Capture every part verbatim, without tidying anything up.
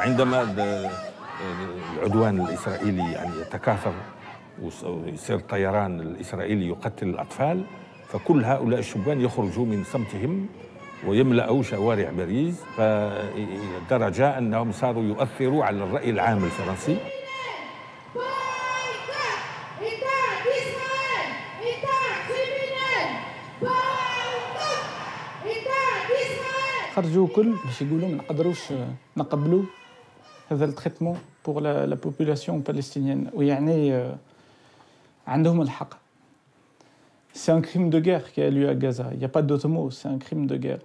عندما العدوان الإسرائيلي يعني يتكاثر ويصير الطيران الإسرائيلي يقتل الأطفال، فكل هؤلاء الشبان يخرجوا من صمتهم ويملأوا شوارع باريس، فدرجة أنهم صاروا يؤثروا على الرأي العام الفرنسي. خرجوا كل باش يقولوا ما نقدروش نقبلوا هذا التريتمون بور لا بوبولاسيون بالستينيين، ويعني عندهم الحق. C'est un crime de guerre qui a lieu à Gaza. Il n'y a pas d'autre mot, c'est un crime de guerre.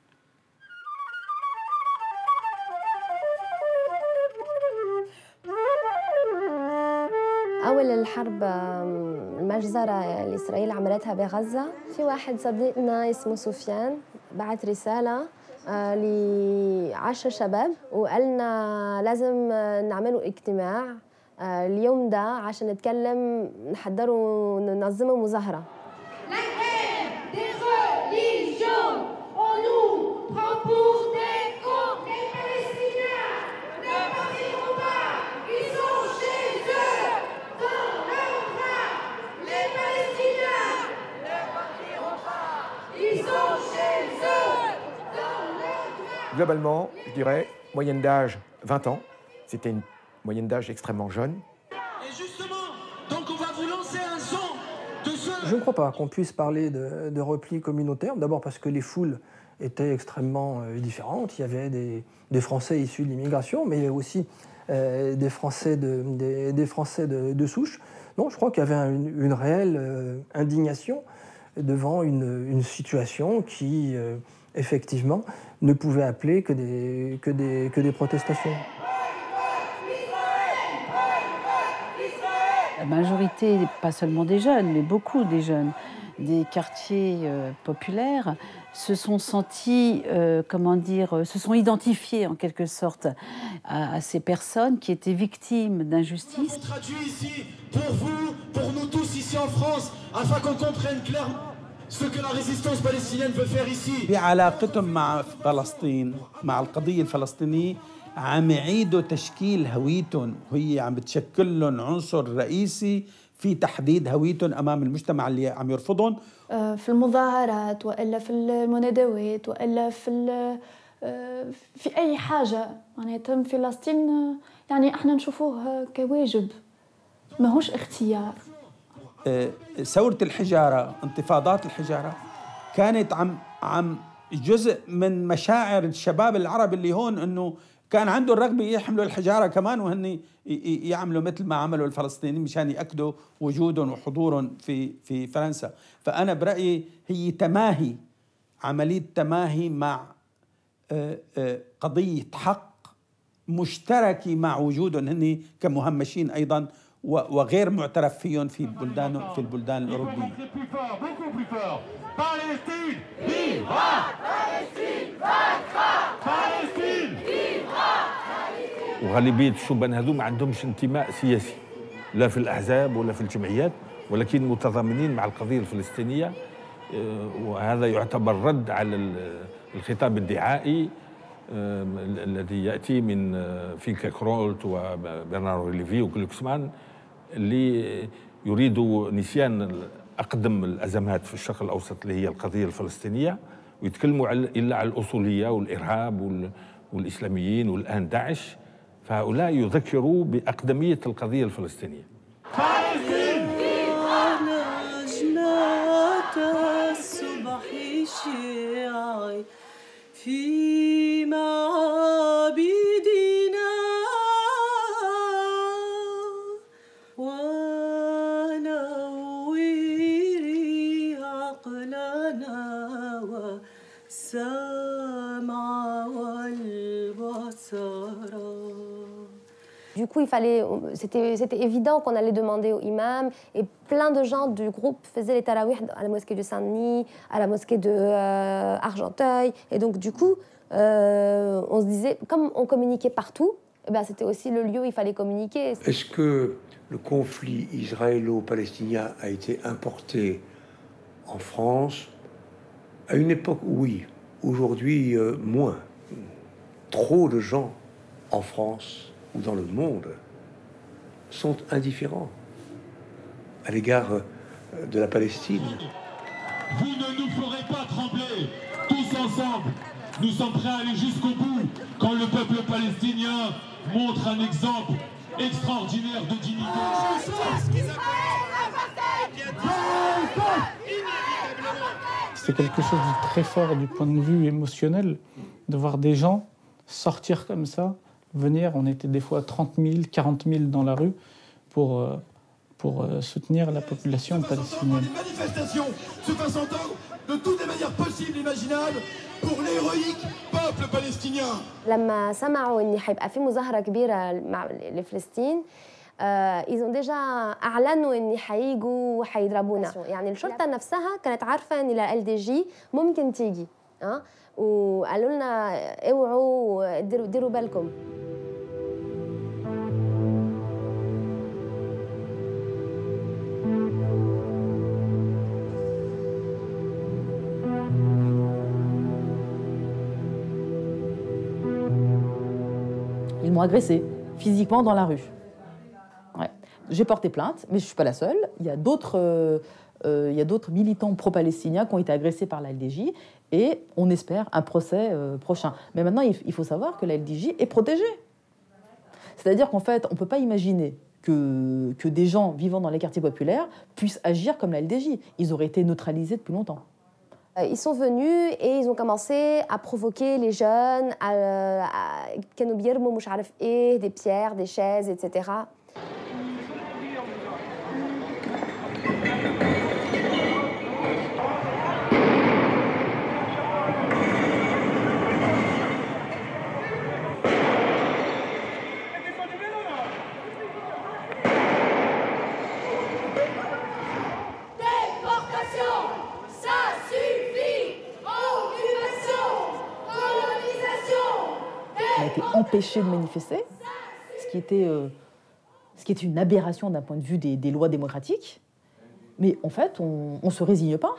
أول الحرب المجزرة اللي إسرائيل عملتها بغزة، في واحد صديقنا اسمه سفيان بعت رسالة لعشر شباب وقالنا لازم نعملوا اجتماع اليوم ده عشان نتكلم نحضروا ننظموا مظاهرة. Globalement, je dirais, moyenne d'âge vingt ans. C'était une moyenne d'âge extrêmement jeune. Et justement, donc on va vous lancer un son de ce... Je ne crois pas qu'on puisse parler de, de repli communautaire. D'abord parce que les foules étaient extrêmement euh, différentes. Il y avait des, des Français issus de l'immigration, mais il y avait aussi euh, des Français, de, des, des Français de, de souche. Non, je crois qu'il y avait une, une réelle euh, indignation devant une, une situation qui... Euh, effectivement, ne pouvait appeler que des, que des, que des protestations. La majorité, pas seulement des jeunes, mais beaucoup des jeunes, des quartiers euh, populaires, se sont sentis, euh, comment dire, se sont identifiés en quelque sorte à, à ces personnes qui étaient victimes d'injustice. On traduit ici pour vous, pour nous tous ici en France, afin qu'on comprenne clairement ce que la résistance palestinienne veut faire ici. بعلاقتهم مع فلسطين، مع القضية الفلسطينية، عم يعيدوا تشكيل هويتهم، وهي عم بتشكل لهم عنصر رئيسي في تحديد هويتهم أمام المجتمع اللي عم يرفضهم. في المظاهرات وإلا في المنادوات وإلا في في أي حاجة معناتها فلسطين يعني إحنا نشوفوه كواجب، ماهوش اختيار. ثورة الحجارة، انتفاضات الحجارة كانت عم عم جزء من مشاعر الشباب العرب اللي هون، انه كان عنده الرغبة يحملوا الحجارة كمان وهن يعملوا مثل ما عملوا الفلسطينيين مشان يأكدوا وجودهم وحضورهم في في فرنسا. فأنا برأيي هي تماهي، عملية تماهي مع قضية حق مشتركة مع وجودهم هن كمهمشين أيضا وغير معترف فيهم في بلدان في البلدان الأوروبية. وغالبية الشبان هذو ما عندهمش انتماء سياسي لا في الأحزاب ولا في الجمعيات، ولكن متضامنين مع القضية الفلسطينية، وهذا يعتبر رد على الخطاب الدعائي الذي يأتي من فينكا كرولت وبرنارو ليفي وكلوكسمان، اللي يريدوا نسيان أقدم الأزمات في الشرق الأوسط اللي هي القضية الفلسطينية، ويتكلموا إلا على الأصولية والإرهاب والإسلاميين والآن داعش، فهؤلاء يذكروا بأقدمية القضية الفلسطينية. فلسطين الصبح شيعي في معابدنا ونوري عقلنا والسمع والبصر. Du coup, il fallait, c'était, c'était évident qu'on allait demander au imam, et plein de gens du groupe faisaient les tarawih à la mosquée de Saint-Denis, à la mosquée de euh, Argenteuil, et donc du coup, euh, on se disait, comme on communiquait partout, eh ben, c'était aussi le lieu où il fallait communiquer. Est-ce que le conflit israélo-palestinien a été importé en France? À une époque, oui. Aujourd'hui, euh, moins. Trop de gens en France ou dans le monde, sont indifférents à l'égard de la Palestine. Vous ne nous ferez pas trembler, tous ensemble. Nous sommes prêts à aller jusqu'au bout quand le peuple palestinien montre un exemple extraordinaire de dignité. C'était quelque chose de très fort du point de vue émotionnel, de voir des gens sortir comme ça, venir, on était des fois trente mille, quarante mille dans la rue pour, pour soutenir la population palestinienne. Les manifestations se fassent entendre de toutes les manières possibles et imaginables pour l'héroïque peuple palestinien. لما سمعوا إن حيبقى في مظاهرة كبيرة مع لفلسطين ils ont déjà أعلنوا إن حييجوا وحيضربونا. يعني الشرطة نفسها كانت عارفة إن ال دي جي ممكن تيجي، ها، وقالوا لنا اوعوا ديروا ديروا بالكم. Ils m'ont agressée physiquement dans la rue. Ouais. J'ai porté plainte, mais je ne suis pas la seule. Il y a d'autres euh, euh, il y a d'autres militants pro-palestiniens qui ont été agressés par la L D J et on espère un procès euh, prochain. Mais maintenant, il, il faut savoir que la L D J est protégée. C'est-à-dire qu'en fait, on ne peut pas imaginer que, que des gens vivant dans les quartiers populaires puissent agir comme la L D J. Ils auraient été neutralisés depuis longtemps. Ils sont venus et ils ont commencé à provoquer les jeunes, à, à, des pierres, des chaises, et cetera. On a été empêchés de manifester, ce qui était, euh, ce qui était une aberration d'un point de vue des, des lois démocratiques. Mais en fait, on ne se résigne pas.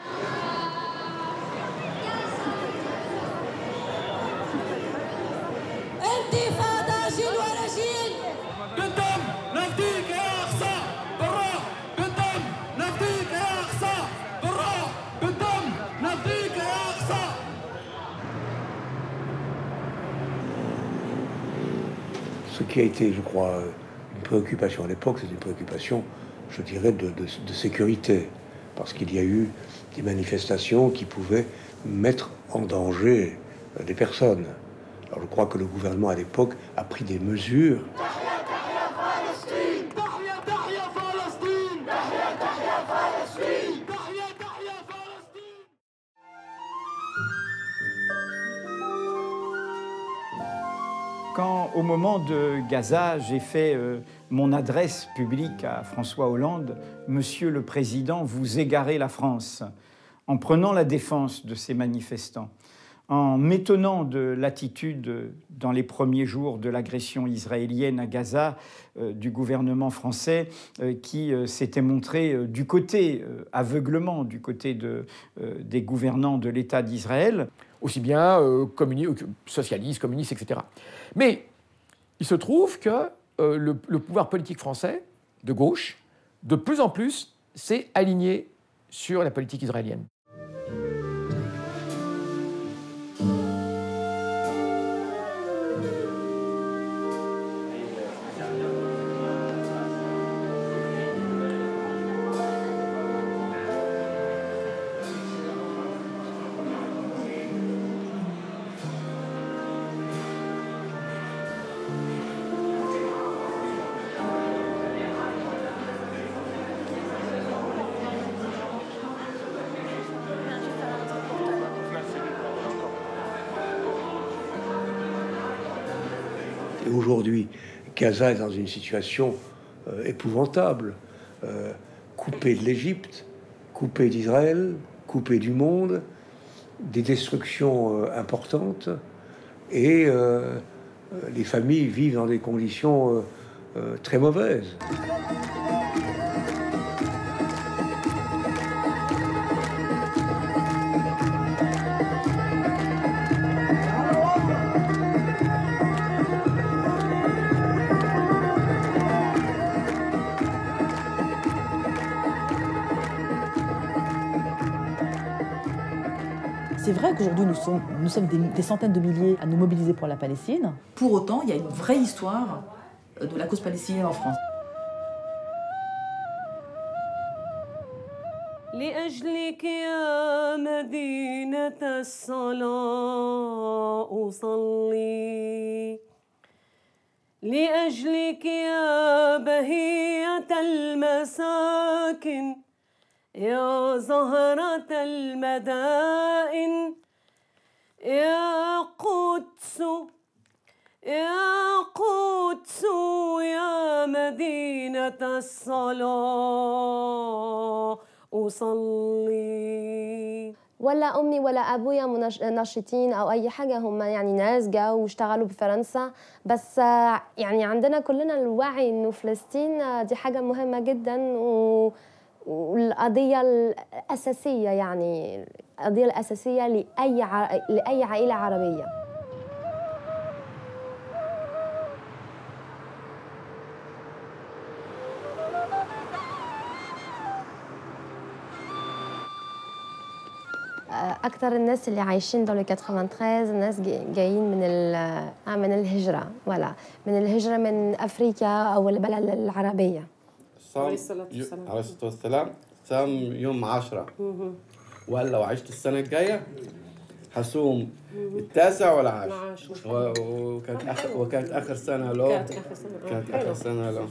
Ce qui a été, je crois, une préoccupation à l'époque, c'est une préoccupation, je dirais, de, de, de sécurité. Parce qu'il y a eu des manifestations qui pouvaient mettre en danger des personnes. Alors je crois que le gouvernement à l'époque a pris des mesures. Quand, au moment de Gaza, j'ai fait euh, mon adresse publique à François Hollande, « Monsieur le Président, vous égarez la France » en prenant la défense de ces manifestants, en m'étonnant de l'attitude dans les premiers jours de l'agression israélienne à Gaza euh, du gouvernement français euh, qui euh, s'était montré euh, du côté euh, aveuglement, du côté de, euh, des gouvernants de l'État d'Israël. Aussi bien euh, communistes, socialistes, communistes, et cetera. Mais il se trouve que euh, le, le pouvoir politique français, de gauche, de plus en plus, s'est aligné sur la politique israélienne. Et aujourd'hui, Gaza est dans une situation euh, épouvantable, euh, coupée de l'Égypte, coupée d'Israël, coupée du monde, des destructions euh, importantes, et euh, les familles vivent dans des conditions euh, euh, très mauvaises. C'est vrai qu'aujourd'hui, nous sommes, nous sommes des, des centaines de milliers à nous mobiliser pour la Palestine. Pour autant, il y a une vraie histoire de la cause palestinienne en France. لأجلك يا مدينة الصلاة أصلي لأجلك يا بهية المساكن يا زهرة المدائن يا قدس يا قدس يا مدينة الصلاة أصلي. ولا أمي ولا أبويا ناشطين أو أي حاجة، هم يعني ناس جاوا واشتغلوا بفرنسا، بس يعني عندنا كلنا الوعي إنه فلسطين دي حاجة مهمة جدا و... والقضية الأساسية، يعني القضية الأساسية لأي ع... لأي عائلة عربية. أكثر الناس اللي عايشين دولة ثمانية وثمانين الناس جايين من من الهجرة، ولا من الهجرة من أفريقيا أو البلد العربية. عليه الصلاة والسلام. عليه الصلاة والسلام صام يوم عشرة، وقال لو عشت السنة الجاية هصوم التاسع والعاشر، وكانت آخر وكانت آخر سنة له كانت آخر سنة كانت آخر سنة له.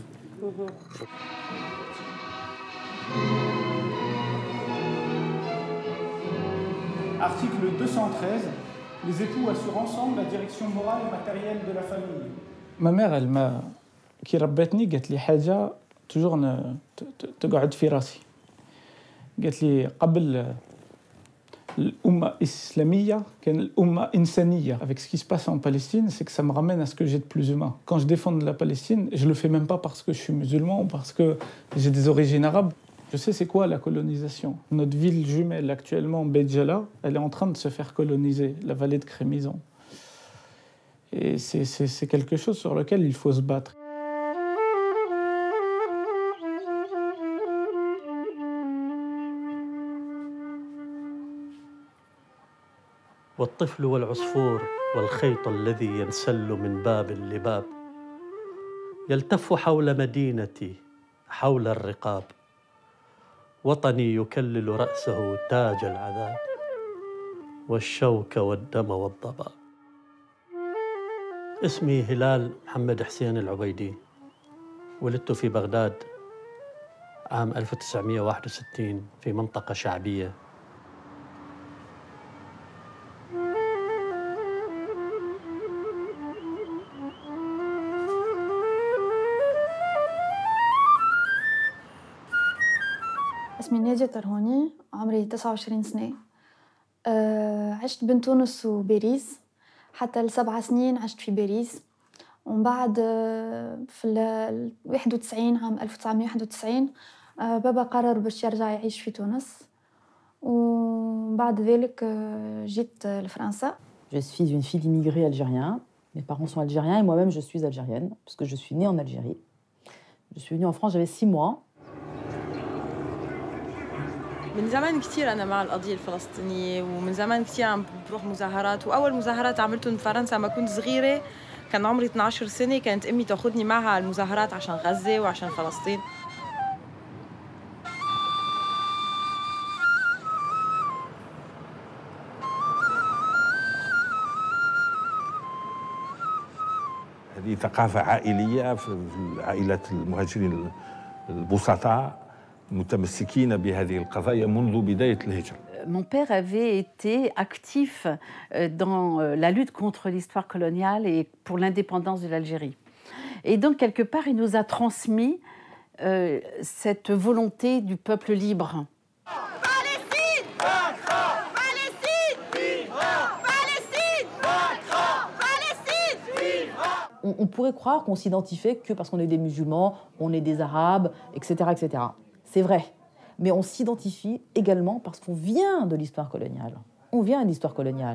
Article deux cent treize, les époux assurent ensemble la direction morale et matérielle de la famille. Ma mère, elle m'a كي ربتني قالت لي حاجة توجور تقعد في راسي. قالت لي قبل الأمة إسلامية كان الأمة إنسانية. Avec ce qui se passe en Palestine, c'est que ça me ramène à ce que j'ai de plus humain. Quand je défends la Palestine, je le fais même pas parce que je suis musulman ou parce que j'ai des origines arabes. Je sais c'est quoi la colonisation. Notre ville jumelle actuellement, Béjala, elle est en train de se faire coloniser, la vallée de Crémison. Et c'est, c'est, c'est quelque chose sur lequel il faut se battre. والطفل والعصفور والخيط الذي ينسل من باب لباب يلتف حول مدينتي حول الرقاب. وطني يكلل رأسه تاج العذاب والشوك والدم والضباب. اسمي هلال محمد حسين العبيدي، ولدت في بغداد عام ألف وتسعمئة وواحد وستين في منطقة شعبية. اسمي نادية ترهوني، عمري تسعة وعشرين سنة. أه عشت بين تونس وباريس حتى السبع سنين عشت في باريس، ومن بعد في ال واحد وتسعين عام ألف وتسعمئة وواحد وتسعين أه بابا قرر باش يرجع يعيش في تونس، وبعد ذلك جيت لفرنسا. Je suis une fille d'immigrés algériens. Mes parents sont algériens et moi-même je suis algérienne puisque je suis née en Algérie. Je suis venue en France, j'avais six mois. من زمان كتير أنا مع القضية الفلسطينية، ومن زمان كتير عم بروح مظاهرات، وأول مظاهرات عملتهم بفرنسا ما كنت صغيرة، كان عمري اثنعش سنة، كانت أمي تاخذني معها على المظاهرات عشان غزة وعشان فلسطين. هذه ثقافة عائلية في عائلات المهاجرين البسطاء متمسكين بهذه القضايا منذ بداية الهجرة. Mon père avait été actif dans la lutte contre l'histoire coloniale et pour l'indépendance de l'Algérie. Et donc, quelque part, il nous a transmis euh, cette volonté du peuple libre. Palestine vaincra! Palestine vivra! Palestine vaincra! Palestine vivra! On, on pourrait croire qu'on s'identifiait que parce qu'on est des musulmans, on est des arabes, et cetera, et cetera. C'est vrai, mais on s'identifie également parce qu'on vient de l'histoire coloniale. On vient de l'histoire coloniale.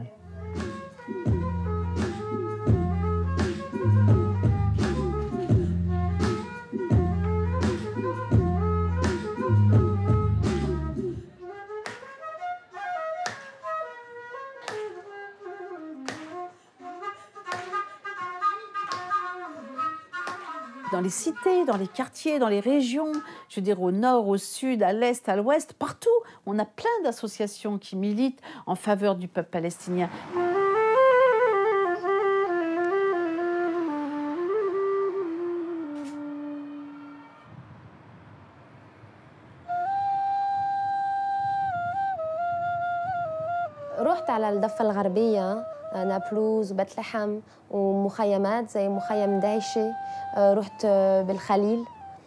dans les cités, dans les quartiers, dans les régions, je veux dire au nord, au sud, à l'est, à l'ouest, partout. On a plein d'associations qui militent en faveur du peuple palestinien. رحت على الضفة الغربية نابلوز وبيت لحم ومخيمات زي مخيم دايشة. رحت بالخليل،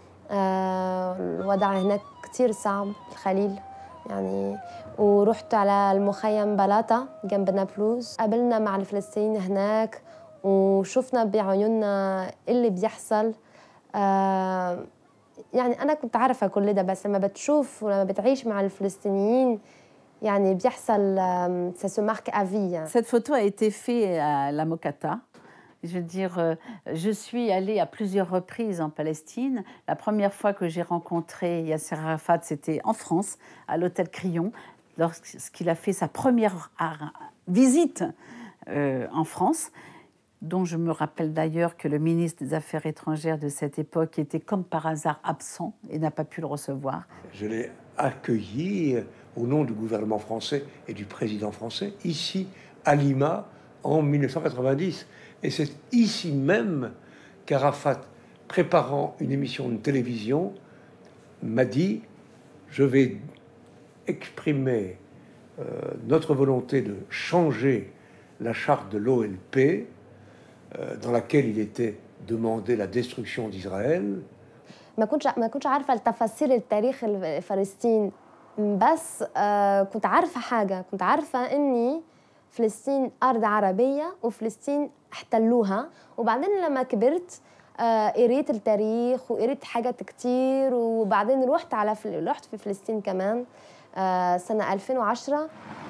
الوضع هناك كتير صعب بالخليل يعني. ورحت على المخيم بلاطة جنب نابلوز، قابلنا مع الفلسطينيين هناك وشفنا بعيوننا اللي بيحصل. يعني أنا كنت عارفة كل ده، بس لما بتشوف ولما بتعيش مع الفلسطينيين يعني بيحصل ça se marque à vie. Cette photo a été faite à la Mokata. Je veux dire, je suis allée à plusieurs reprises en Palestine. La première fois que j'ai rencontré Yasser Arafat, c'était en France, à l'hôtel Crillon, lorsqu'il a fait sa première visite euh, en France, dont je me rappelle d'ailleurs que le ministre des Affaires étrangères de cette époque était comme par hasard absent et n'a pas pu le recevoir. Je l'ai accueilli au nom du gouvernement français et du président français, ici, à Lima, en mille neuf cent quatre-vingt-dix. Et c'est ici même qu'Arafat, préparant une émission de télévision, m'a dit « Je vais exprimer euh, notre volonté de changer la charte de l'O L P, euh, dans laquelle il était demandé la destruction d'Israël. » ما كنتش ما كنتش عارفة التفاصيل التاريخ فلسطين، بس كنت عارفة حاجة، كنت عارفة إني فلسطين أرض عربية وفلسطين احتلوها. وبعدين لما كبرت قريت التاريخ وقريت حاجات كتير، وبعدين رحت على فل... رحت في فلسطين كمان سنة ألفين وعشرة.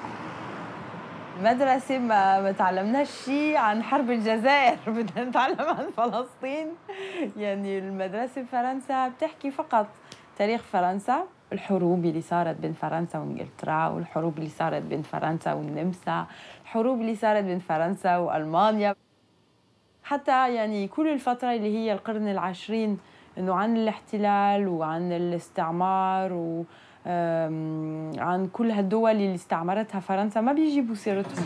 المدرسة ما ما تعلمناش شيء عن حرب الجزائر، بدنا نتعلم عن فلسطين. يعني المدرسة بفرنسا بتحكي فقط تاريخ فرنسا، الحروب اللي صارت بين فرنسا وانجلترا، والحروب اللي صارت بين فرنسا والنمسا، الحروب اللي صارت بين فرنسا وألمانيا، حتى يعني كل الفترة اللي هي القرن العشرين، إنه عن الاحتلال وعن الاستعمار و عن كل هالدول اللي استعمرتها فرنسا ما بيجيبوا سيرتهم.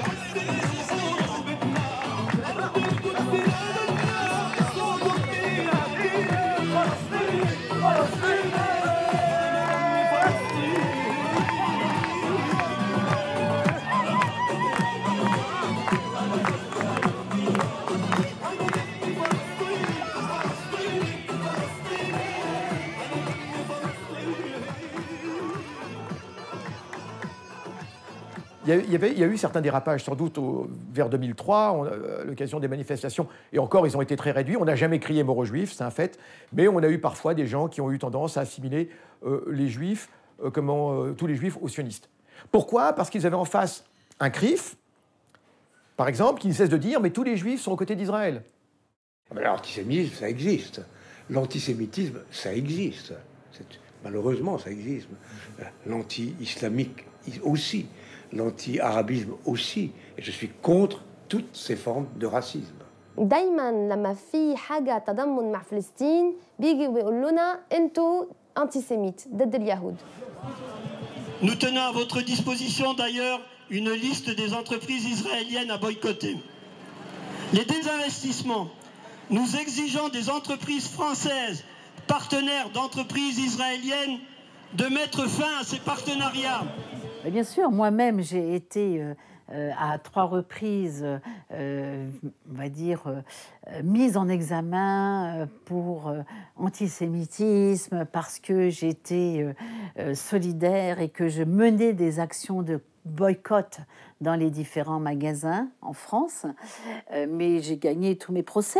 Il y, avait, il y a eu certains dérapages, sans doute, au, vers deux mille trois, on, à l'occasion des manifestations. Et encore, ils ont été très réduits. On n'a jamais crié mort aux Juifs, c'est un fait. Mais on a eu parfois des gens qui ont eu tendance à assimiler euh, les Juifs, euh, comment, euh, tous les Juifs aux sionistes. Pourquoi? Parce qu'ils avaient en face un C R I F, par exemple, qui ne cesse de dire « mais tous les Juifs sont aux côtés d'Israël ». L'antisémitisme, ça existe. L'antisémitisme, ça existe. Malheureusement, ça existe. L'anti-islamique aussi. L'anti-arabisme aussi, et je suis contre toutes ces formes de racisme. دايما لما في حاجة تضامن مع فلسطين بيجي ويقول لنا انتوا antisémites ضد اليهود. Nous tenons à votre disposition d'ailleurs une liste des entreprises israéliennes à boycotter. Les désinvestissements. Nous exigeons des entreprises françaises, partenaires d'entreprises israéliennes, de mettre fin à ces partenariats. Bien sûr, moi-même, j'ai été euh, euh, à trois reprises, euh, on va dire, euh, mise en examen pour euh, antisémitisme parce que j'étais euh, euh, solidaire et que je menais des actions de boycott dans les différents magasins en France. Euh, mais j'ai gagné tous mes procès.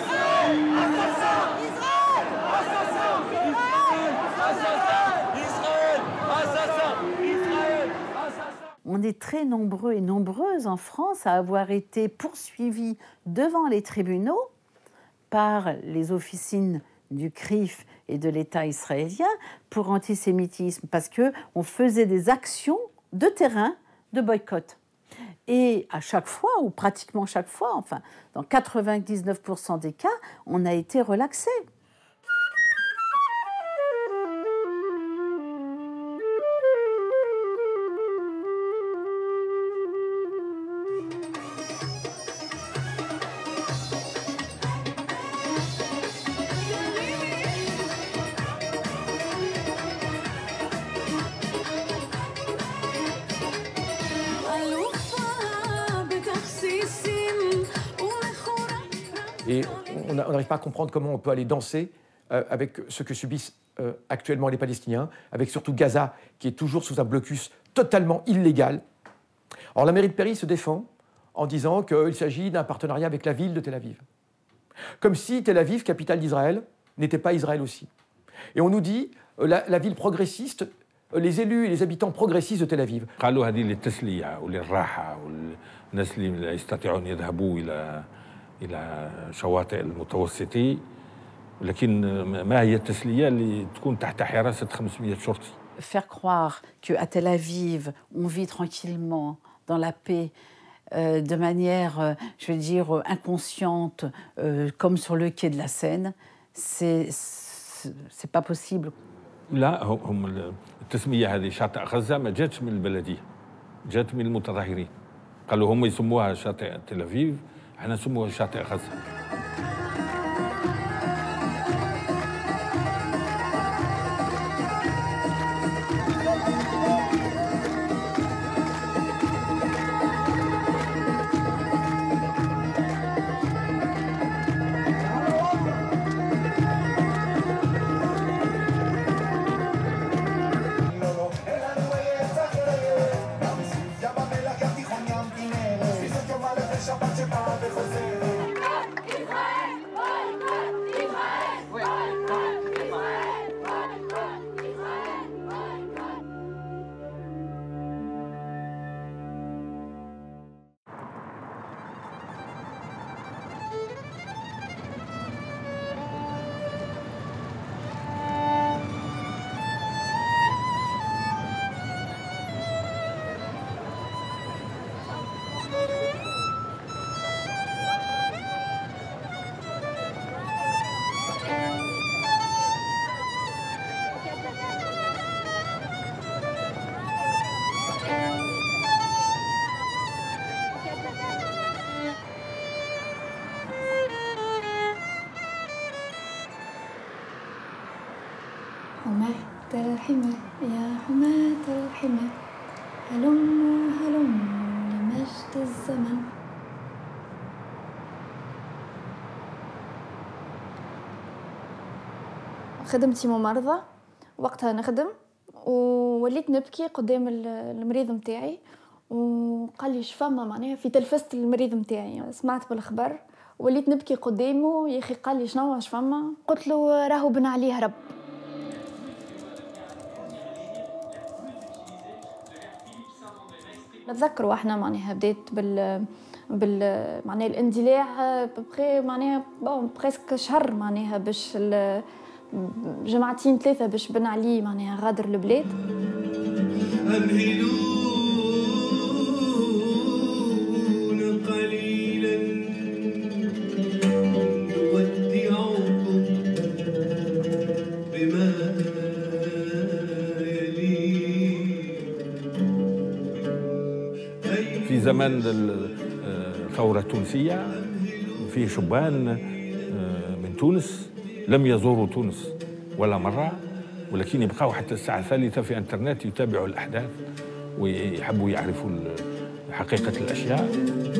On est très nombreux et nombreuses en France à avoir été poursuivis devant les tribunaux par les officines du C R I F et de l'État israélien pour antisémitisme, parce qu'on faisait des actions de terrain de boycott. Et à chaque fois, ou pratiquement chaque fois, enfin, dans quatre-vingt-dix-neuf pour cent des cas, on a été relaxé. Et on n'arrive pas à comprendre comment on peut aller danser euh, avec ce que subissent euh, actuellement les Palestiniens, avec surtout Gaza, qui est toujours sous un blocus totalement illégal. Alors la mairie de Paris se défend en disant qu'il s'agit d'un partenariat avec la ville de Tel Aviv. Comme si Tel Aviv, capitale d'Israël, n'était pas Israël aussi. Et on nous dit, euh, la, la ville progressiste, euh, les élus et les habitants progressistes de Tel Aviv. إلى شواطئ المتوسطي لكن ما هي التسلية اللي تكون تحت حراسة خمسمائة شرطي. Faire croire qu'à Tel Aviv, on vit tranquillement, dans la paix, euh, de manière, euh, je veux dire, inconsciente, euh, comme sur le quai de la Seine, c'est c'est pas possible. لا هم التسمية هذه شاطئ غزة ما جاتش من البلدية، جات من المتظاهرين. قالوا هم يسموها شاطئ تل أبيب، احنا نسموها شاطئ غزة. حماة الحمى يا حماة الحمى هلم هلم لمجد الزمن. خدمتي ممرضة وقتها نخدم ووليت نبكي قدام المريض متاعي وقال لي شفما معناها في تلفزة المريض متاعي سمعت بالخبر وليت نبكي قدامه يا اخي قال لي شنو شفما قلت له راهو بن عليه رب. نتذكروا احنا معناها بديت بال بال معناها الاندلاع بقي معناها بون بريسك شهر معناها باش جمعتين ثلاثه باش بن علي معناها غادر البلاد. أمهلون قليلا نودعكم بما في زمان الثورة التونسية في شبان من تونس لم يزوروا تونس ولا مرة ولكن يبقوا حتى الساعة الثالثة في انترنت يتابعوا الأحداث ويحبوا يعرفوا حقيقة الأشياء.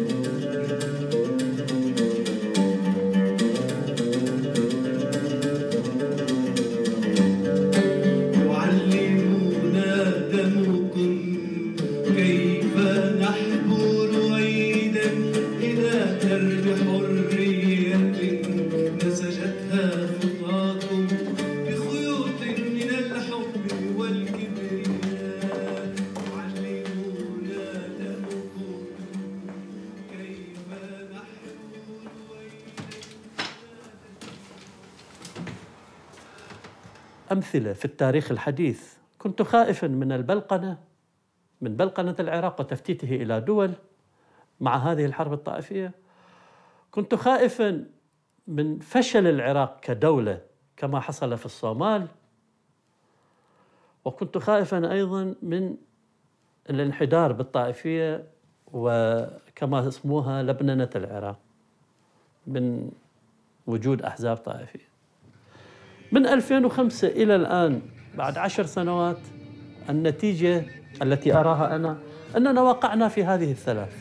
أمثلة في التاريخ الحديث. كنت خائفا من البلقنة من بلقنة العراق وتفتيته إلى دول مع هذه الحرب الطائفية؟ كنت خائفا من فشل العراق كدولة كما حصل في الصومال، وكنت خائفا أيضا من الانحدار بالطائفية وكما اسموها لبننة العراق، من وجود أحزاب طائفية. من ألفين وخمسة إلى الآن بعد عشر سنوات النتيجة التي أراها أنا أننا وقعنا في هذه الثلاث،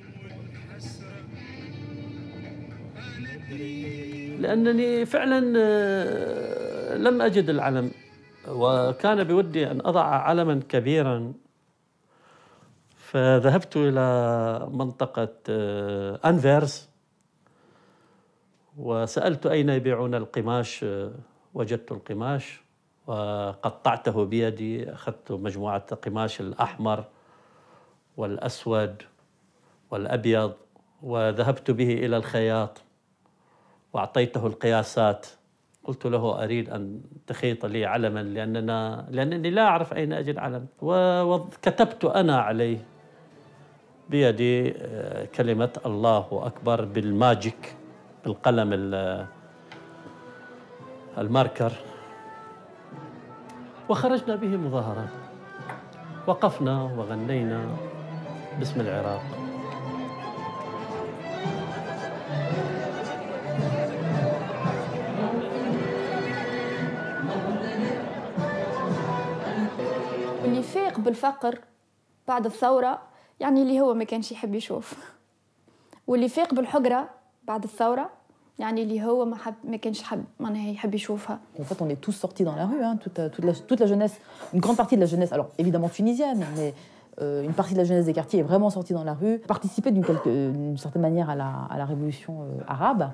لأنني فعلا لم أجد العلم، وكان بودي أن أضع علما كبيرا، فذهبت إلى منطقة أنفيرس وسألت أين يبيعون القماش. وجدت القماش وقطعته بيدي، أخذت مجموعة القماش الأحمر والأسود والأبيض وذهبت به إلى الخياط وأعطيته القياسات. قلت له أريد أن تخيط لي علما لأننا لأنني لا أعرف أين أجد علم، وكتبت أنا عليه بيدي كلمة الله أكبر بالماجيك بالقلم الماركر، وخرجنا به مظاهرات، وقفنا وغنينا باسم العراق. اللي فاق بالفقر بعد الثورة يعني اللي هو ما كانش يحب يشوف، واللي فاق بالحقرة بعد الثورة يعني اللي هو ما حب ما كانش حب معناها يحب يشوفها. En fait, on est tous sortis dans la rue, hein, toute, toute, la, toute la jeunesse, une grande partie de la jeunesse, alors évidemment tunisienne, mais euh, une partie de la jeunesse des quartiers est vraiment sortie dans la rue, participer d'une, quelque, d'une certaine manière à la, à la révolution euh, arabe.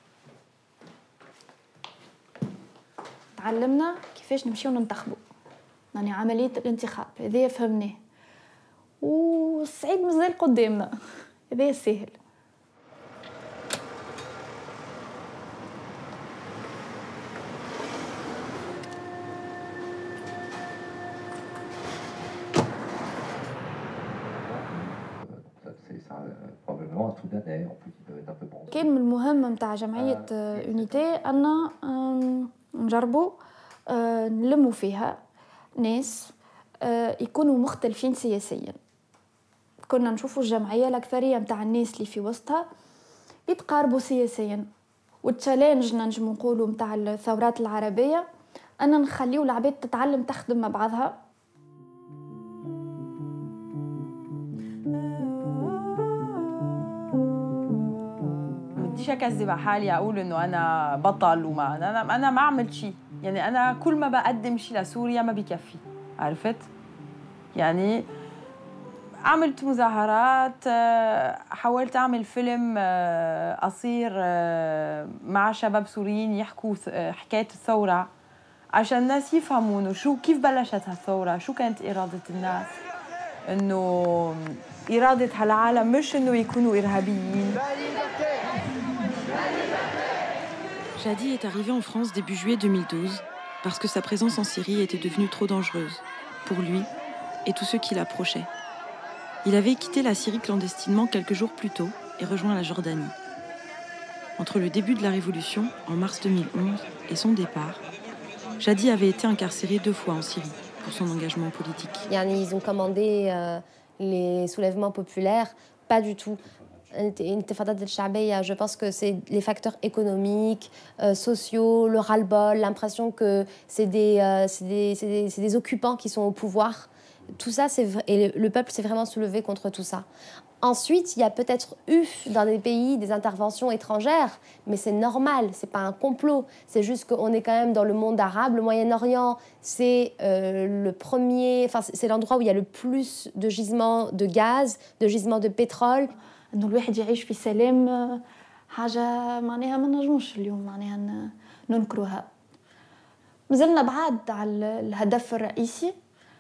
تعلمنا كيفاش نمشيو ننتخبوا، يعني عملية الانتخاب هذا فهمناه، والصعيد مازال قدامنا، هذا السهل. كان من المهم متاع جمعية يونيتي أن نجربوا نلموا فيها ناس يكونوا مختلفين سياسيا. كنا نشوفوا الجمعية الأكثرية متاع الناس اللي في وسطها يتقاربوا سياسيا، والتشالنج ننجم نقولوا متاع الثورات العربية أن نخليوا العباد تتعلم تخدم مع بعضها. بديش اكذب على حالي اقول انه انا بطل وما انا انا ما عملت شيء، يعني انا كل ما بقدم شيء لسوريا ما بيكفي، عرفت؟ يعني عملت مظاهرات، حاولت اعمل فيلم قصير مع شباب سوريين يحكوا حكايه الثوره عشان الناس يفهموا انه شو كيف بلشت هالثوره، شو كانت اراده الناس، انه اراده هالعالم مش انه يكونوا ارهابيين. Chadi est arrivé en France début juillet deux mille douze parce que sa présence en Syrie était devenue trop dangereuse pour lui et tous ceux qui l'approchaient. Il avait quitté la Syrie clandestinement quelques jours plus tôt et rejoint la Jordanie. Entre le début de la révolution, en mars deux mille onze, et son départ, Chadi avait été incarcéré deux fois en Syrie pour son engagement politique. Ils ont commandé euh, les soulèvements populaires, pas du tout. Je pense que c'est les facteurs économiques, euh, sociaux, le ras-le-bol, l'impression que c'est des, euh, c'est des, c'est des, c'est des occupants qui sont au pouvoir. Tout ça, c'est vrai, et le peuple s'est vraiment soulevé contre tout ça. Ensuite, il y a peut-être eu dans des pays des interventions étrangères, mais c'est normal, c'est pas un complot. C'est juste qu'on est quand même dans le monde arabe. Le Moyen-Orient, c'est euh, le premier, enfin c'est l'endroit où il y a le plus de gisements de gaz, de gisements de pétrole. إنه الواحد يعيش في سلام حاجة معناها ما نجموش اليوم معناها ننكروها. مازلنا بعاد على الهدف الرئيسي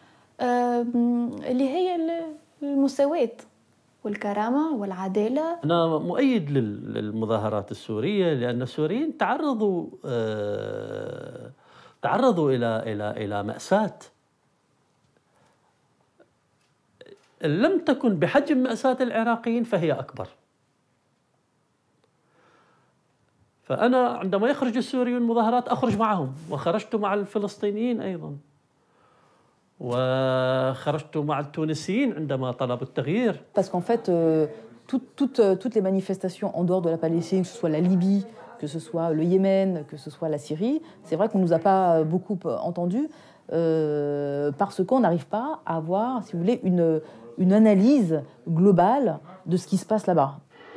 اللي هي المساواة والكرامة والعدالة. أنا مؤيد للمظاهرات السورية لأن السوريين تعرضوا تعرضوا إلى إلى إلى مأساة. إن لم تكن بحجم مأساة العراقيين فهي أكبر. فأنا عندما يخرج السوريون مظاهرات أخرج معهم، وخرجت مع الفلسطينيين أيضا، وخرجت مع التونسيين عندما طلبوا التغيير. Parce qu'en fait, euh, tout, tout, euh, toutes les manifestations en dehors de la Palestine, que ce soit la Libye, que ce soit le Yémen, que ce soit la Syrie, c'est vrai qu'on ne nous a pas beaucoup entendus euh, parce qu'on n'arrive pas à avoir, si vous voulez, une, une analyse globale de ce qui se passe là-bas.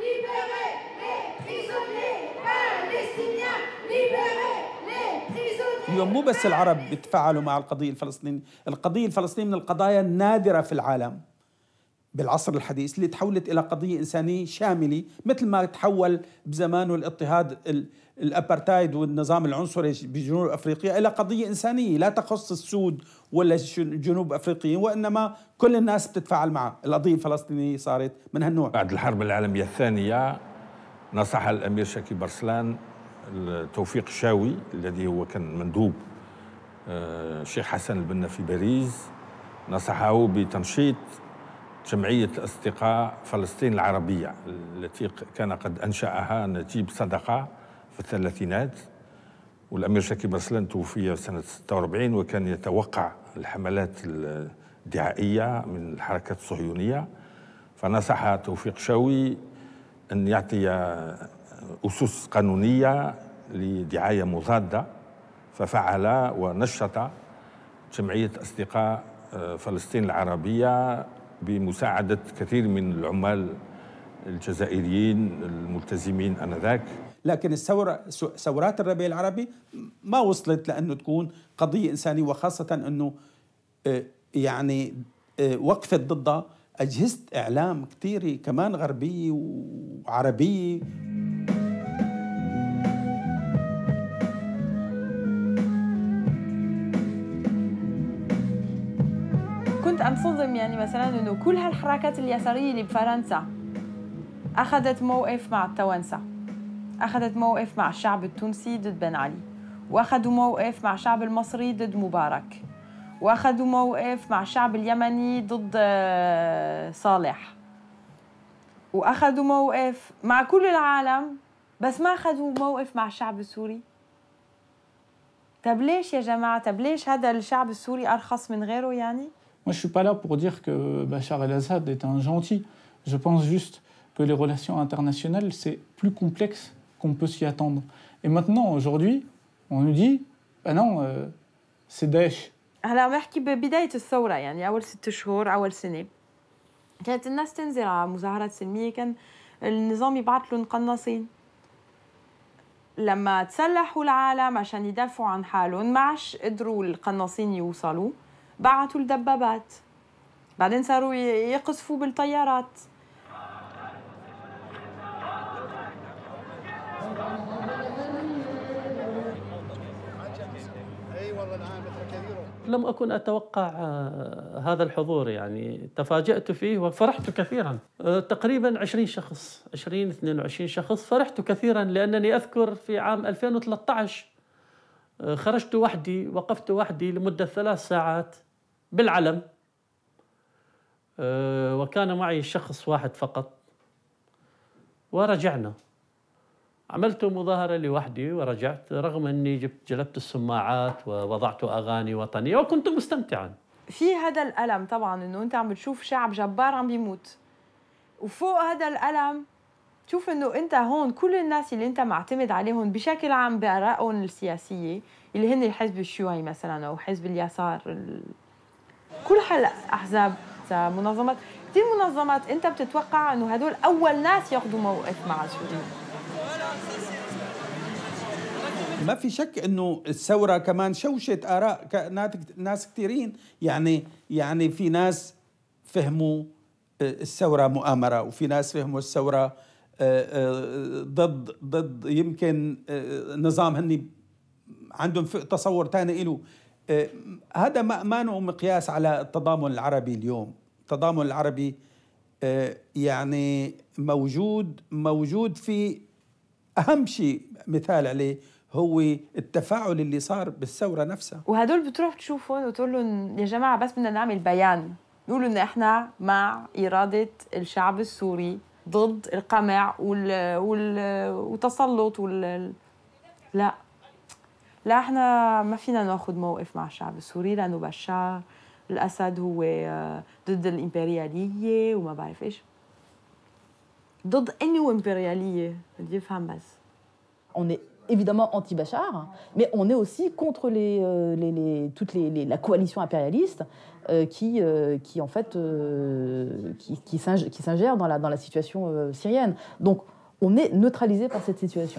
اليوم مو بس العرب بيتفاعلوا مع القضية الفلسطينية، القضية الفلسطينية من القضايا النادرة في العالم بالعصر الحديث اللي تحولت إلى قضية إنسانية شاملة، مثل ما تحول بزمانه الاضطهاد الأبرتايد والنظام العنصري بجنوب أفريقيا إلى قضية إنسانية لا تخص السود ولا جنوب أفريقيا، وإنما كل الناس بتتفاعل معها. القضية الفلسطينية صارت من هالنوع. بعد الحرب العالمية الثانية نصح الأمير شكيب أرسلان توفيق الشاوي الذي هو كان مندوب الشيخ حسن البنا في باريس، نصحه بتنشيط جمعية أصدقاء فلسطين العربية التي كان قد أنشأها نجيب صدقة في الثلاثينات، والأمير شكيب أرسلان توفي سنة ستة وأربعين وكان يتوقع الحملات الدعائية من الحركات الصهيونية، فنصح توفيق شاوي أن يعطي أسس قانونية لدعاية مضادة، ففعل ونشط جمعية أصدقاء فلسطين العربية بمساعدة كثير من العمال الجزائريين الملتزمين آنذاك. لكن الثورة ثورات الربيع العربي ما وصلت لأنه تكون قضية إنسانية، وخاصة أنه يعني وقفت ضدها أجهزة إعلام كثيرة كمان غربية وعربية. كنت أنصدم يعني مثلا إنه كل هالحركات اليسارية اللي بفرنسا أخذت موقف مع التوانسة، أخذت موقف مع الشعب التونسي ضد بن علي، وأخذوا موقف مع الشعب المصري ضد مبارك، وأخذوا موقف مع الشعب اليمني ضد صالح، وأخذوا موقف مع كل العالم، بس ما أخذوا موقف مع الشعب السوري. طب ليش يا جماعة؟ طب ليش هذا الشعب السوري أرخص من غيره يعني؟ Moi, je ne suis pas là pour dire que Bachar el-Assad est un gentil. Je pense juste que les relations internationales, c'est plus complexe qu'on peut s'y attendre. Et maintenant, aujourd'hui, on nous dit, bah non, euh, c'est Daesh. هلا بحكي ببداية الثورة، يعني أول ست شهور أول سنة كانت الناس تنزل على مظاهرات سلمية، كان النظام يبعث لهم قناصين. لما تسلحوا العالم عشان يدافعوا عن حالهم ما عادش قدروا القناصين يوصلوا، بعثوا الدبابات، بعدين صاروا يقصفوا بالطيارات. لم أكن أتوقع هذا الحضور، يعني تفاجأت فيه وفرحت كثيرا. تقريبا عشرين شخص، عشرين اثنين وعشرين شخص، فرحت كثيرا لأنني أذكر في عام ألفين وثلاثة عشر خرجت وحدي، وقفت وحدي لمدة ثلاث ساعات بالعلم، وكان معي شخص واحد فقط، ورجعنا. عملت مظاهرة لوحدي ورجعت، رغم أني جبت جلبت السماعات ووضعت أغاني وطنية وكنت مستمتعا. في هذا الألم طبعا أنه أنت عم بتشوف شعب جبار عم بيموت، وفوق هذا الألم تشوف أنه أنت هون كل الناس اللي أنت معتمد عليهم بشكل عام بآرائهم السياسية اللي هن الحزب الشيوعي مثلا أو حزب اليسار، كل هالأحزاب منظمات، كثير منظمات أنت بتتوقع أنه هدول أول ناس ياخذوا موقف مع السوريين. ما في شك انه الثوره كمان شوشت اراء ناس كثيرين، يعني يعني في ناس فهموا الثوره مؤامره، وفي ناس فهموا الثوره ضد ضد يمكن نظام هني عندهم تصور ثاني له. هذا ما له مقياس على التضامن العربي اليوم. التضامن العربي يعني موجود موجود في أهم شيء مثال عليه هو التفاعل اللي صار بالثورة نفسها. وهدول بتروح تشوفهم وتقول لهم يا جماعة بس بدنا نعمل بيان، نقول إن إحنا مع إرادة الشعب السوري ضد القمع وال... وال... والتسلط وال... لا لا إحنا ما فينا ناخذ موقف مع الشعب السوري لأنه بشار الأسد هو ضد الإمبريالية وما بعرف إيش ضد أنه إمبريالية بدي أفهم بس. On est évidemment anti-Bachar, mais on est aussi contre les, euh, les, les, toute les, les, la coalition impérialiste euh, qui, euh, qui, en fait, euh, qui, qui s'ingère dans la, dans la situation euh, syrienne. Donc, on est neutralisé par cette situation.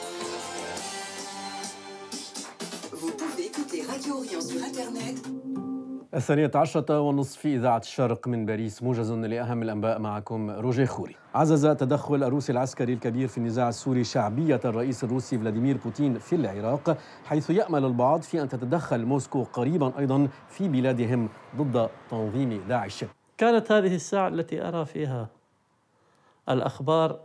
Vous pouvez écouter Radio Orient sur Internet. الثانية عشرة ونصف في إذاعة الشرق من باريس، موجز لأهم الأنباء معكم روجيه خوري. عزز تدخل الروسي العسكري الكبير في النزاع السوري شعبية الرئيس الروسي فلاديمير بوتين في العراق، حيث يأمل البعض في أن تتدخل موسكو قريبا أيضا في بلادهم ضد تنظيم داعش. كانت هذه الساعة التي أرى فيها الأخبار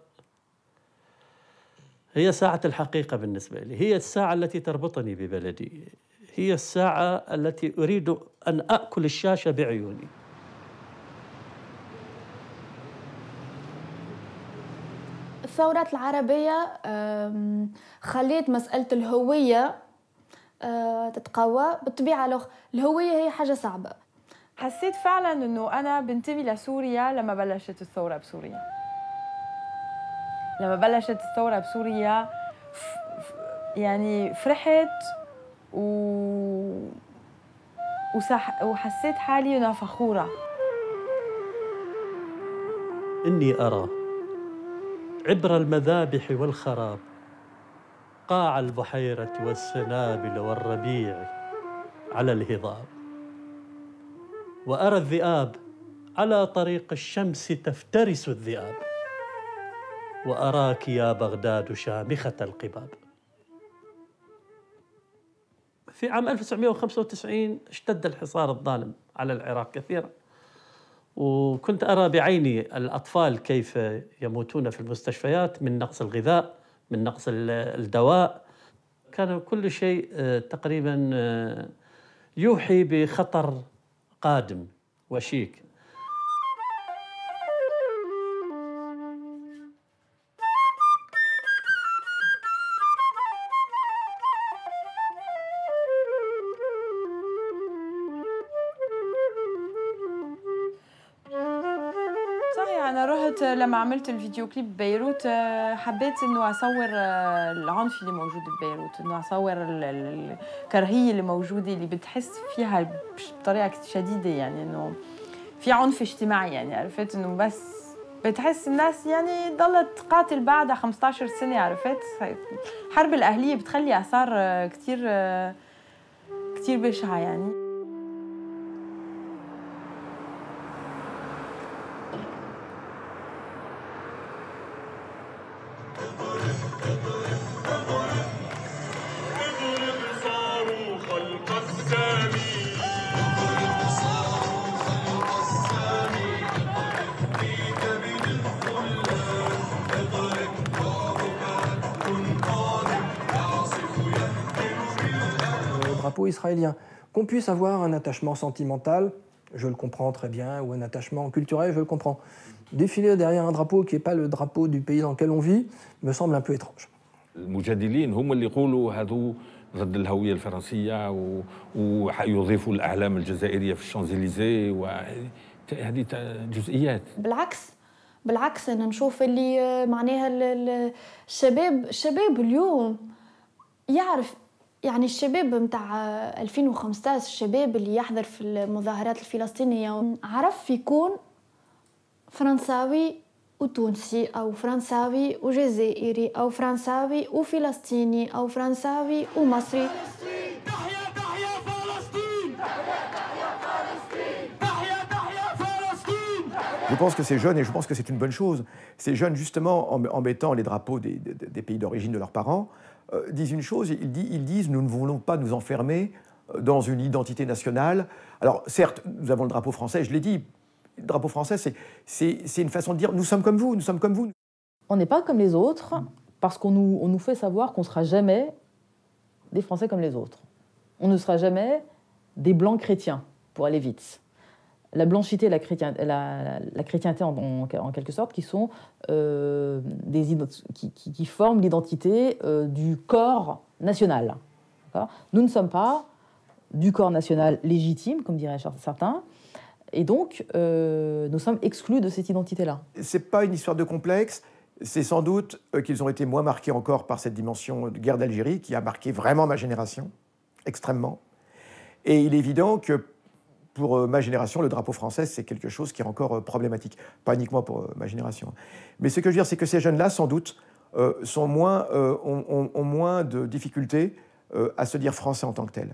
هي ساعة الحقيقة بالنسبة لي، هي الساعة التي تربطني ببلدي، هي الساعة التي أريد أن أأكل الشاشة بعيوني. الثورات العربية خليت مسألة الهوية تتقوى. بالطبيعة الهوية هي حاجة صعبة. حسيت فعلا أنه أنا بنتمي لسوريا لما بلشت الثورة بسوريا. لما بلشت الثورة بسوريا يعني فرحت و... وسح... وحسيت حالي أنا فخورة. إني أرى عبر المذابح والخراب قاع البحيرة والسنابل والربيع على الهضاب، وأرى الذئاب على طريق الشمس تفترس الذئاب، وأراك يا بغداد شامخة القباب. في عام ألف وتسعمائة وخمسة وتسعين اشتد الحصار الظالم على العراق كثيرا، وكنت أرى بعيني الأطفال كيف يموتون في المستشفيات من نقص الغذاء، من نقص الدواء. كان كل شيء تقريبا يوحي بخطر قادم وشيك. لما عملت الفيديو كليب ببيروت حبيت انه اصور العنف اللي موجود ببيروت، انه اصور الكراهيه اللي موجوده اللي بتحس فيها بطريقه شديده، يعني انه في عنف اجتماعي، يعني عرفت انه بس بتحس الناس يعني ضلت تقاتل بعدها خمسة عشر سنه، عرفت الحرب الاهليه بتخلي اثار كثير كثير بشعه يعني. Drapeau israélien. Qu'on puisse avoir un attachement sentimental, je le comprends très bien, ou un attachement culturel, je le comprends. Défiler derrière un drapeau qui n'est pas le drapeau du pays dans lequel on vit me semble un peu étrange. المجادلين هم اللي يقولوا هذو ضد الهوية الفرنسية ويضيفوا الأعلام الجزائرية في الشانزليزيه، وهذه جزئيات. بالعكس بالعكس أنا نشوف اللي معناها الشباب الشباب اليوم يعرف، يعني الشباب متاع ألفين وخمسة عشر الشباب اللي يحضر في المظاهرات الفلسطينية عرف يكون فرنساوي وتونسي أو فرنساوي وجزائري أو فرنساوي وفلسطيني أو فرنساوي ومصري. Je pense que ces jeunes, et je pense que c'est une bonne chose, ces jeunes, justement, en, en mettant les drapeaux des, des, des pays d'origine de leurs parents, euh, disent une chose, ils, disent, ils disent « nous ne voulons pas nous enfermer dans une identité nationale ». Alors, certes, nous avons le drapeau français, je l'ai dit, le drapeau français, c'est, c'est, c'est une façon de dire « nous sommes comme vous, nous sommes comme vous ». On n'est pas comme les autres, parce qu'on nous, on nous fait savoir qu'on ne sera jamais des Français comme les autres. On ne sera jamais des Blancs chrétiens, pour aller vite. la blanchité et la, chrétien, la, la chrétienté en, en, en quelque sorte, qui, sont, euh, des, qui, qui, qui forment l'identité euh, du corps national. Nous ne sommes pas du corps national légitime, comme diraient certains, et donc euh, nous sommes exclus de cette identité-là. Ce n'est pas une histoire de complexe, c'est sans doute euh, qu'ils ont été moins marqués encore par cette dimension de guerre d'Algérie qui a marqué vraiment ma génération, extrêmement. Et il est évident que pour euh, ma génération, le drapeau français, c'est quelque chose qui est encore euh, problématique. Pas uniquement pour euh, ma génération. Mais ce que je veux dire, c'est que ces jeunes-là, sans doute, euh, sont moins, euh, ont, ont, ont moins de difficultés euh, à se dire français en tant que tel.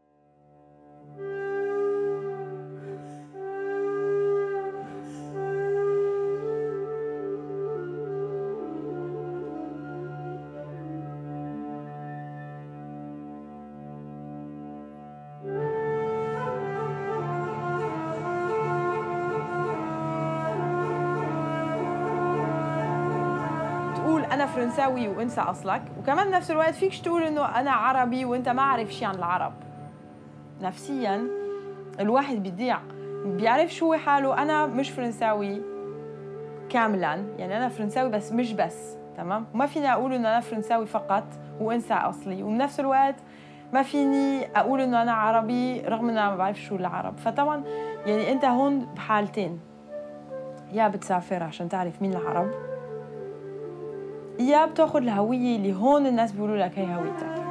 أنا فرنساوي وأنت أصلك، وكمان بنفس الوقت فيكش تقول إنه أنا عربي وأنت ما عارف شيء عن العرب. نفسياً الواحد بيضيع، بيعرف شو حاله. أنا مش فرنساوي كاملاً، يعني أنا فرنساوي بس مش بس، تمام؟ وما فيني أقول إنه أنا فرنساوي فقط وأنت أصلي، وبنفس الوقت ما فيني أقول إنه أنا عربي رغم إن أنا ما بعرف شو العرب. فطبعاً يعني أنت هون بحالتين، يا بتسافر عشان تعرف مين العرب، يا بتاخذ الهوية اللي هون الناس بيقولوا لك هي هويتك.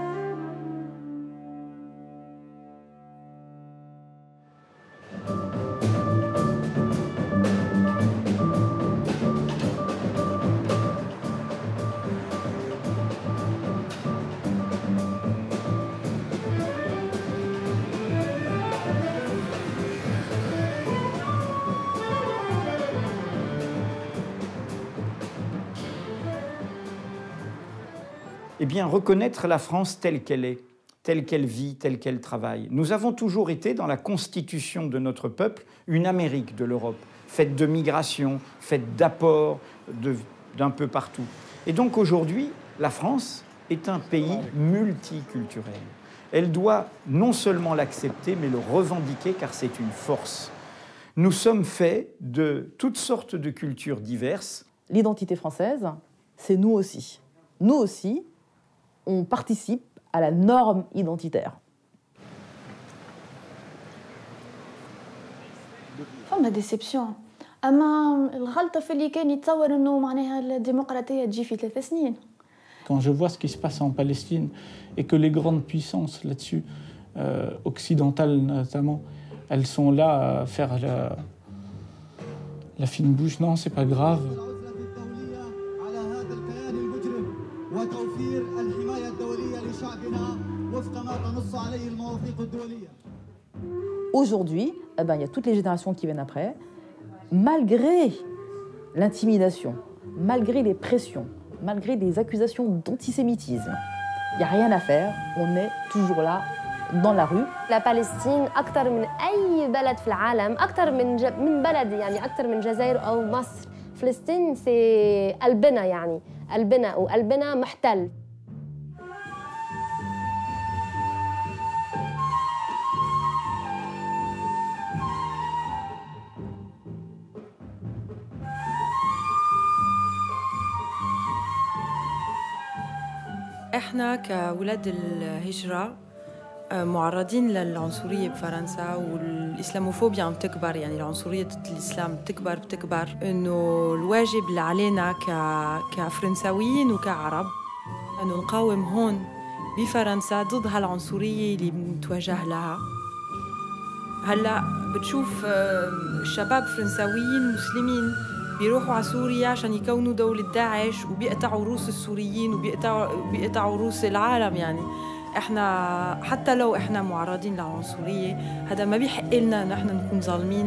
Eh bien, reconnaître la France telle qu'elle est, telle qu'elle vit, telle qu'elle travaille. Nous avons toujours été, dans la constitution de notre peuple, une Amérique de l'Europe, faite de migration, faite d'apports d'un peu partout. Et donc aujourd'hui, la France est un pays multiculturel. Elle doit non seulement l'accepter, mais le revendiquer, car c'est une force. Nous sommes faits de toutes sortes de cultures diverses. L'identité française, c'est nous aussi. Nous aussi, on participe à la norme identitaire. فما ديسيبسيون، اما الغلطه في اللي كان يتصور انه معناها الديمقراطيه تجي في ثلاث سنين. Quand je vois ce qui se passe en Palestine et que les grandes puissances là-dessus, euh, occidentales notamment, elles sont là à faire la, la fine bouche, non, c'est pas grave. Aujourd'hui, eh ben, il y a toutes les générations qui viennent après, malgré l'intimidation, malgré les pressions, malgré les accusations d'antisémitisme, il n'y a rien à faire, on est toujours là dans la rue. La Palestine, أكثر من أي بلد في العالم، أكثر من ج... من بلدي يعني أكثر من الجزائر أو مصر، فلسطين سي قلبنا يعني قلبنا وقلبنا محتل. احنا كولاد الهجرة معرضين للعنصرية بفرنسا، والإسلاموفوبيا عم تكبر، يعني العنصرية ضد الإسلام بتكبر بتكبر. إنه الواجب اللي علينا ك... كفرنساويين وكعرب إنه نقاوم هون بفرنسا ضد هالعنصرية اللي بنتوجه لها. هلا بتشوف شباب فرنساويين مسلمين بيروحوا على سوريا عشان يكونوا دولة داعش وبيقطعوا روس السوريين وبيقطعوا بيقطعوا روس العالم. يعني احنا حتى لو احنا معرضين للعنصرية، هذا ما بيحق لنا نحن نكون ظالمين.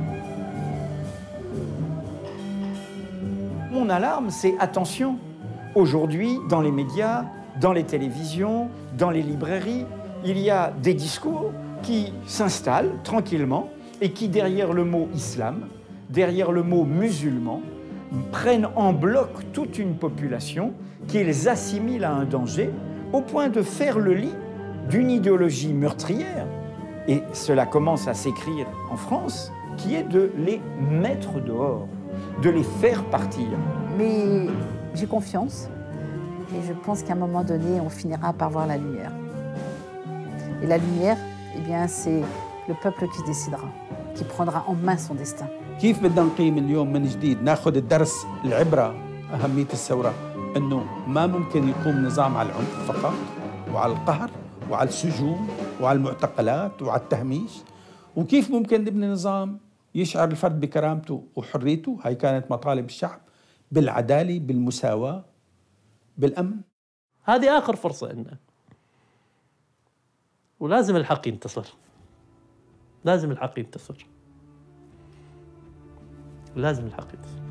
Mon alarme, c'est attention. Aujourd'hui, dans les médias, dans les télévisions, dans les librairies, il y a des discours qui s'installent tranquillement et qui, derrière le mot islam, derrière le mot musulman, prennent en bloc toute une population qu'ils assimilent à un danger au point de faire le lit d'une idéologie meurtrière. Et cela commence à s'écrire en France, qui est de les mettre dehors, de les faire partir. Mais j'ai confiance et je pense qu'à un moment donné, on finira par voir la lumière. Et la lumière, eh bien, c'est le peuple qui décidera, qui prendra en main son destin. كيف بدنا نقيم اليوم من جديد ناخذ الدرس العبرة أهمية الثورة أنه ما ممكن يقوم نظام على العنف فقط وعلى القهر وعلى السجون وعلى المعتقلات وعلى التهميش، وكيف ممكن نبني نظام يشعر الفرد بكرامته وحريته. هاي كانت مطالب الشعب، بالعدالة، بالمساواة، بالأمن. هذه آخر فرصة لنا، ولازم الحق ينتصر، لازم الحق ينتصر، لازم الحق ينتصر.